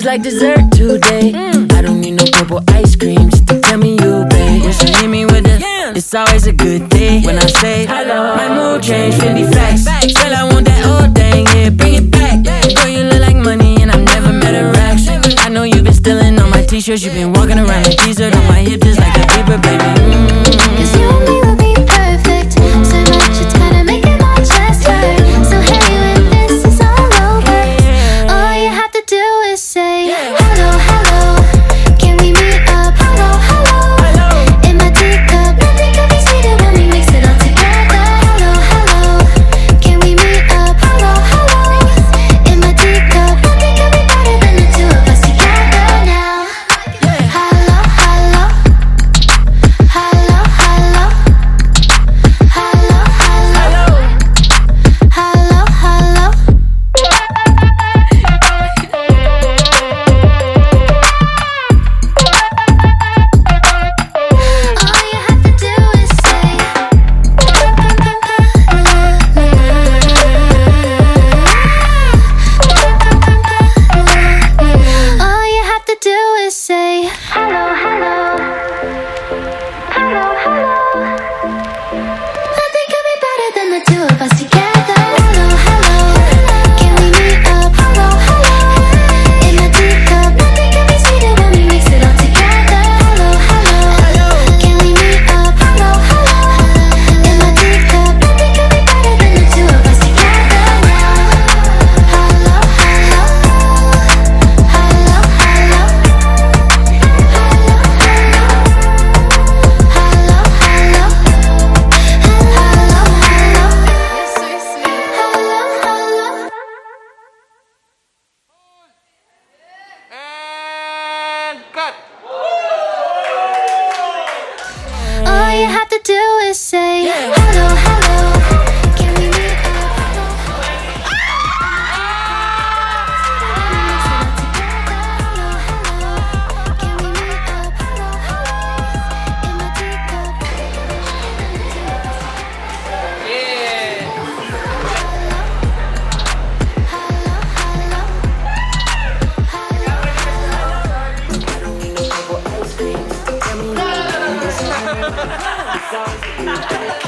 like dessert today. I don't need no purple ice cream just to tell me you, babe. When she hit me with the, it's always a good day. When I say hello, my mood change, 50 facts. Girl, I want that old thing, yeah, bring it back. Girl, you look like money and I've never met a racks. I know you've been stealing on my t-shirts, you've been walking around like t-shirt on my hip just like a beaver, baby. Cause you and me will be perfect. So much it's gonna make it my chest hurt. So hey, when this is all over, all you have to do is say hello, hello. Can we meet up? Hello, hello. In my teacup, nothing could be sweeter when we mix it all together. Hello, hello. Can we meet up? Hello, hello. In my teacup, nothing could be better than the two of us together now. Hello, hello. Hello, hello. Hello, hello. Hello, hello. All you have to do is say all you have to do is say hello, hello. Hello, hello. Nothing could be better than the two of us together. Hello, hello. Can we meet up? Hello, hello. In my teacup, nothing could be sweeter when we mix it all together. Hello, hello. Can we meet up? Hello, hello. In my teacup, nothing could be better than the two of us together now. Hello, hello. Hello, hello. And cut! All you have to do is say hello, hello. Can we meet up? Hello, hello. Can we meet up? Hello, hello. In my teacup. Ice cream, tell me you, it's always a good day.